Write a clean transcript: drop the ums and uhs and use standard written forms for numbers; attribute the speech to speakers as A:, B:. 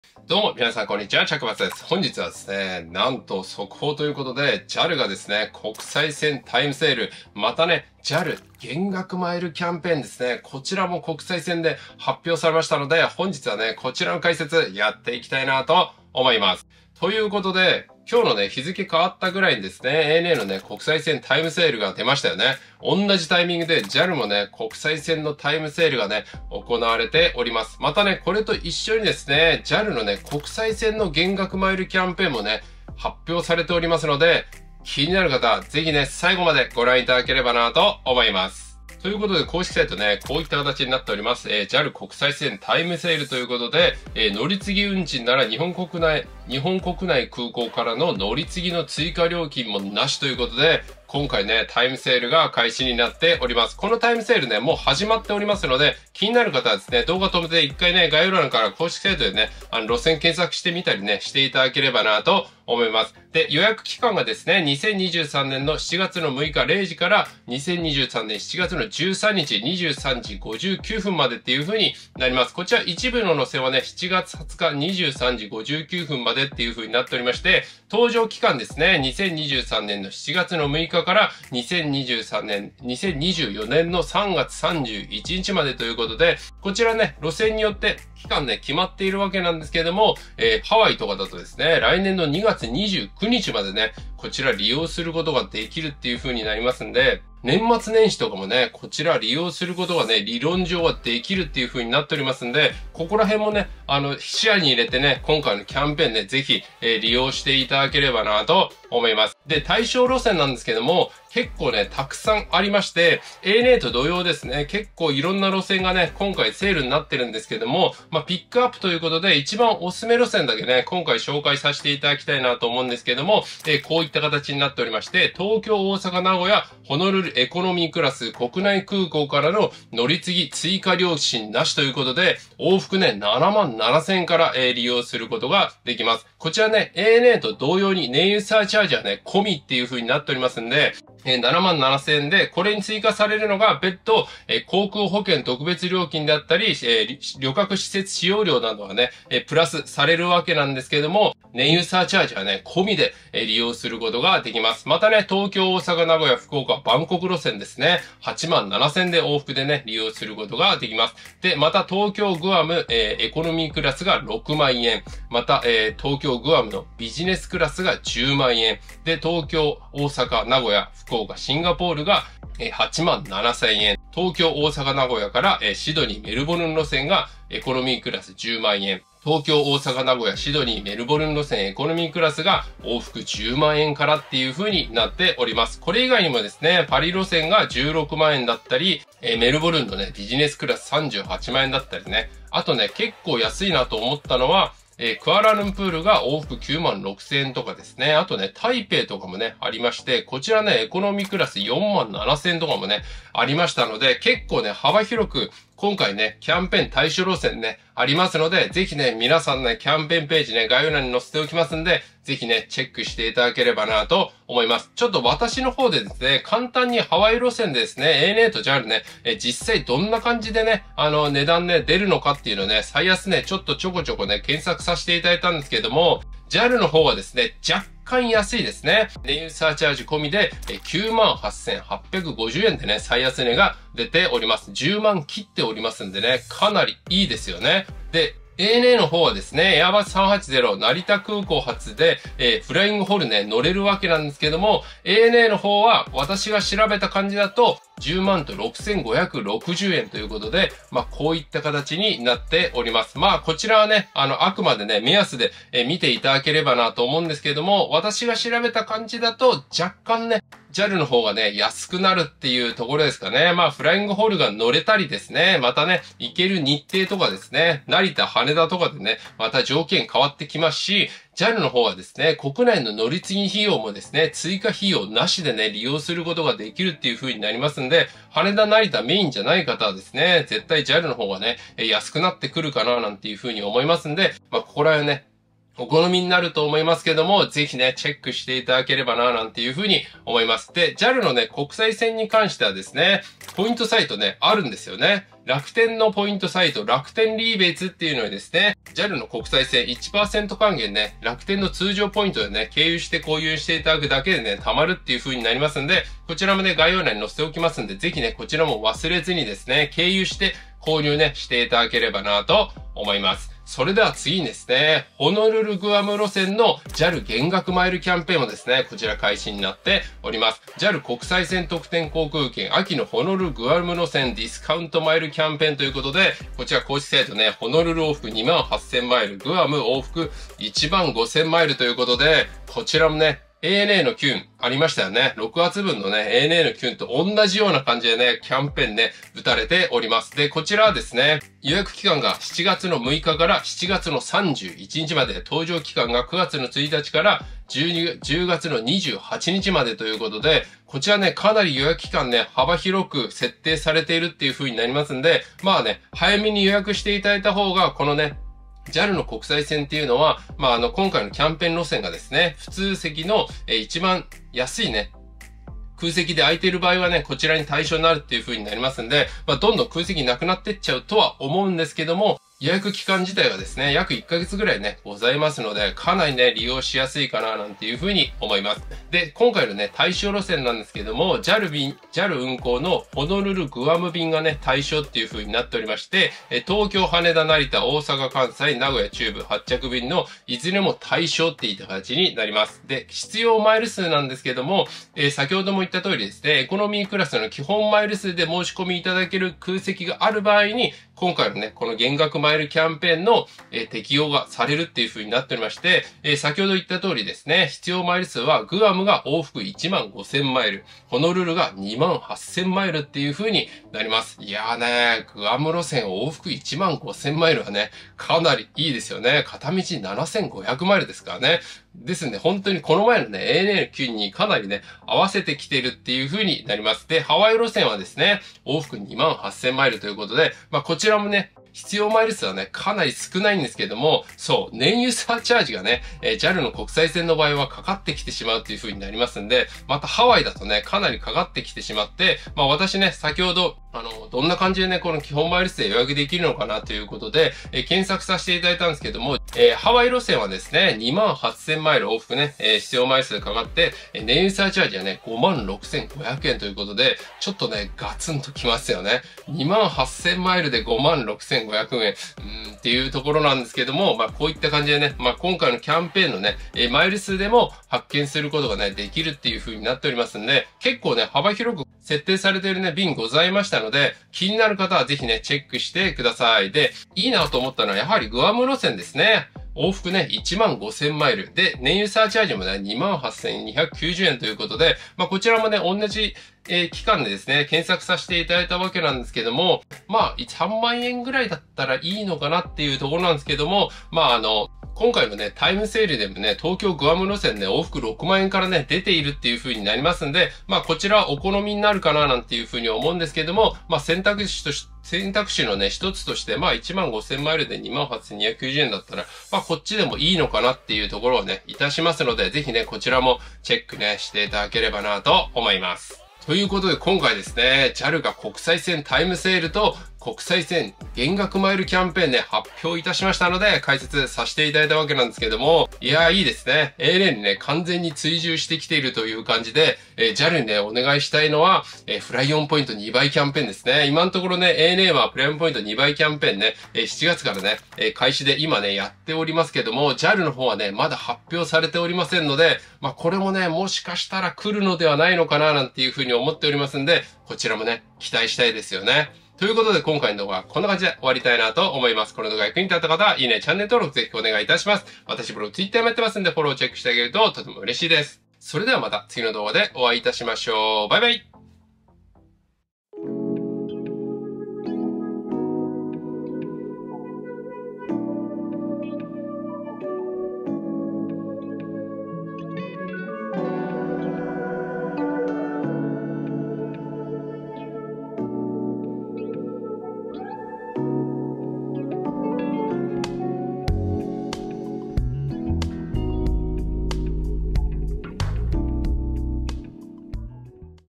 A: どうも、皆さん、こんにちは。着松です。本日はですね、なんと速報ということで、JAL がですね、国際線タイムセール、またね、JAL 減額マイルキャンペーンですね、こちらも国際線で発表されましたので、本日はね、こちらの解説やっていきたいなと思います。ということで、今日のね、日付変わったぐらいにですね、ANA のね、国際線タイムセールが出ましたよね。同じタイミングで JAL もね、国際線のタイムセールがね、行われております。またね、これと一緒にですね、JAL のね、国際線の減額マイルキャンペーンもね、発表されておりますので、気になる方、ぜひね、最後までご覧いただければなと思います。ということで、公式サイトね、こういった形になっております。JAL 国際線タイムセールということで、乗り継ぎ運賃なら日本国内空港からの乗り継ぎの追加料金もなしということで、今回ね、タイムセールが開始になっております。このタイムセールね、もう始まっておりますので、気になる方はですね、動画止めて一回ね、概要欄から公式サイトでね、路線検索してみたりね、していただければなと思います。で、予約期間がですね、2023年の7月の6日0時から2023年7月の13日23時59分までっていう風になります。こちら一部の路線はね、7月20日23時59分までっていう風になっておりまして、搭乗期間ですね、2023年の7月の6日から2024年の3月31日までということで、こちらね、路線によって期間ね、決まっているわけなんですけれども、ハワイとかだとですね、来年の2月29日までね、こちら利用することができるっていう風になりますんで、年末年始とかもね、こちら利用することがね、理論上はできるっていう風になっておりますんで、ここら辺もね、視野に入れてね、今回のキャンペーンね、ぜひ、利用していただければなと思います。で、対象路線なんですけども、結構ね、たくさんありまして、ANA と同様ですね、結構いろんな路線がね、今回セールになってるんですけども、ピックアップということで、一番おすすめ路線だけね、今回紹介させていただきたいなと思うんですけども、こういった形になっておりまして、東京、大阪、名古屋、ホノルルエコノミークラス国内空港からの乗り継ぎ追加料金なしということで、往復ね、77,000円から、利用することができます。こちらね、ANA と同様に燃油サーチャージはね、込みっていう風になっておりますんで、77,000円で、これに追加されるのが別途、航空保険特別料金であったり、旅客施設使用料などはね、プラスされるわけなんですけれども、燃油サーチャージはね、込みで、利用することができます。またね、東京、大阪、名古屋、福岡、バンコク路線ですね、87,000円で往復でね、利用することができます。で、また東京、グアム、エコノミークラスが6万円。また、東京、グアムのビジネスクラスが10万円。で、東京、大阪、名古屋、福岡、シンガポールが87,000円。東京、大阪、名古屋からシドニー、メルボルン路線がエコノミークラス10万円。東京、大阪、名古屋、シドニー、メルボルン路線エコノミークラスが往復10万円からっていう風になっております。これ以外にもですね、パリ路線が16万円だったり、メルボルンのね、ビジネスクラス38万円だったりね。あとね、結構安いなと思ったのは、クアラルンプールが往復96,000円とかですね。あとね、台北とかもね、ありまして、こちらね、エコノミークラス47,000円とかもね、ありましたので、結構ね、幅広く、今回ね、キャンペーン対象路線ね、ありますので、ぜひね、皆さんね、キャンペーンページね、概要欄に載せておきますんで、ぜひね、チェックしていただければなと思います。ちょっと私の方でですね、簡単にハワイ路線でですね、ANA と JAL ね、実際どんな感じでね、値段ね、出るのかっていうのね、最安ね、ちょっとちょこちょこね、検索させていただいたんですけれども、JAL の方はですね、若干安いですね。燃油サーチャージ込みで、98,850円でね、最安値が出ております。10万切っておりますんでね、かなりいいですよね。で、ANA の方はですね、エアバス380成田空港発で、フライングホルね、乗れるわけなんですけども、ANA の方は私が調べた感じだと、10万と6,560円ということで、こういった形になっております。こちらはね、あくまでね、目安で、見ていただければなと思うんですけれども、私が調べた感じだと、若干ね、JAL の方がね、安くなるっていうところですかね。フライングホールが乗れたりですね。またね、行ける日程とかですね。成田、羽田とかでね、また条件変わってきますし、JAL の方はですね、国内の乗り継ぎ費用もですね、追加費用なしでね、利用することができるっていう風になりますんで、羽田、成田メインじゃない方はですね、絶対 JAL の方がね、安くなってくるかななんていう風に思いますんで、ここら辺ね、 お好みになると思いますけども、ぜひね、チェックしていただければな、なんていうふうに思います。で、JAL のね、国際線に関してはですね、ポイントサイトね、あるんですよね。楽天のポイントサイト、楽天リーベイツっていうのにですね、JAL の国際線 1% 還元ね、楽天の通常ポイントでね、経由して購入していただくだけでね、貯まるっていう風になりますんで、こちらもね、概要欄に載せておきますんで、ぜひね、こちらも忘れずにですね、経由して購入ね、していただければなと思います。それでは次にですね、ホノルルグアム路線の JAL 減額マイルキャンペーンもですね、こちら開始になっております。JAL 国際線特典航空券秋のホノルルグアム路線ディスカウントマイルキャンペーンということで、こちら公式サイトね、ホノルル往復28,000マイル、グアム往復15,000マイルということで、こちらもね、ANA のキュンありましたよね。6月分のね、ANA のキュンと同じような感じでね、キャンペーンね、打たれております。で、こちらはですね、予約期間が7月の6日から7月の31日まで、搭乗期間が9月の1日から10月の28日までということで、こちらね、かなり予約期間ね、幅広く設定されているっていう風になりますんで、まあね、早めに予約していただいた方が、このね、JAL の国際線っていうのは、今回のキャンペーン路線がですね、普通席の一番安いね、空席で空いている場合はね、こちらに対象になるっていう風になりますんで、どんどん空席なくなってっちゃうとは思うんですけども、予約期間自体はですね、約1ヶ月ぐらいね、ございますので、かなりね、利用しやすいかな、なんていう風に思います。で、今回のね、対象路線なんですけども、JAL 運行のホノルルグアム便がね、対象っていう風になっておりまして、東京、羽田、成田、大阪、関西、名古屋、中部、発着便のいずれも対象っていった形になります。で、必要マイル数なんですけども、先ほども言った通りですね、エコノミークラスの基本マイル数で申し込みいただける空席がある場合に、今回のね、この減額マイルキャンペーンの、適用がされるっていう風になっておりまして、先ほど言った通りですね、必要マイル数はグアムが往復15,000マイル、ホノルルが28,000マイルっていう風になります。いやーね、グアム路線往復15,000マイルはね、かなりいいですよね。片道7,500マイルですからね。ですんで、本当にこの前のね、ANA にかなりね、合わせてきてるっていう風になります。で、ハワイ路線はですね、往復28,000マイルということで、こちらもね、必要マイル数はね、かなり少ないんですけども、そう、燃油サーチャージがね、JAL の国際線の場合はかかってきてしまうっていう風になりますんで、またハワイだとね、かなりかかってきてしまって、私ね、先ほど、どんな感じでね、この基本マイル数で予約できるのかなということで、検索させていただいたんですけども、ハワイ路線はですね、28,000マイル往復ね、必要マイル数かかって、燃油サーチャージはね、56,500円ということで、ちょっとね、ガツンときますよね。28,000マイルで56,500円、っていうところなんですけども、こういった感じでね、今回のキャンペーンのね、マイル数でも発見することがね、できるっていう風になっておりますんで、結構ね、幅広く設定されているね、便ございましたので、気になる方はぜひね、チェックしてください。で、いいなと思ったのはやはりグアム路線ですね。往復ね、15,000マイル。で、燃油サーチャージもね、28,290円ということで、こちらもね、同じ、期間でですね、検索させていただいたわけなんですけども、3万円ぐらいだったらいいのかなっていうところなんですけども、今回のね、タイムセールでもね、東京グアム路線ね、往復6万円からね、出ているっていう風になりますんで、こちらはお好みになるかななんていう風に思うんですけども、選択肢のね、一つとして、15,000マイルで28,290円だったら、こっちでもいいのかなっていうところをね、いたしますので、ぜひね、こちらもチェックね、していただければなと思います。ということで今回ですね、JAL が国際線タイムセールと国際線減額マイルキャンペーンね、発表いたしましたので、解説させていただいたわけなんですけども、いやーいいですね。ANA にね、完全に追従してきているという感じで、JAL にね、お願いしたいのは、フライオンポイント2倍キャンペーンですね。今のところね、ANA はフライオンポイント2倍キャンペーンね、7月からね、開始で今ね、やっておりますけども、JAL の方はね、まだ発表されておりませんので、これもね、もしかしたら来るのではないのかな、なんていうふうに思っておりますんで、こちらもね、期待したいですよね。ということで今回の動画はこんな感じで終わりたいなと思います。この動画が役に立った方は、いいね、チャンネル登録ぜひお願いいたします。私ブログ、Twitter もやってますんで、フォローチェックしてあげるととても嬉しいです。それではまた次の動画でお会いいたしましょう。バイバイ。